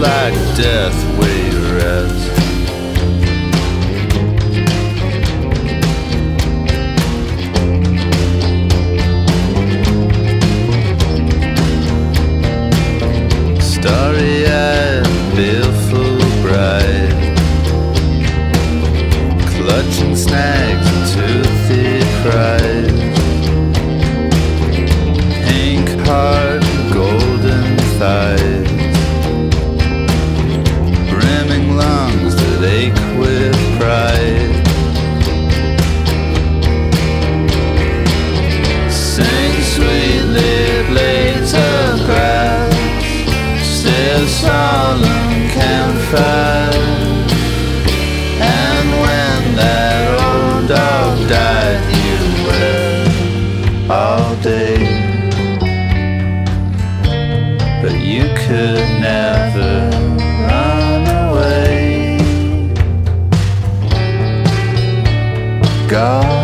like death where you rest. Starry-eyed, baleful bride, clutching snags and toothy pride, pink heart, golden thighs, brimming lungs that ache with pride. Sing sweetly, blades of grass, still solemn campfire. And when that old dog died, you wept all day, but you could never run away. God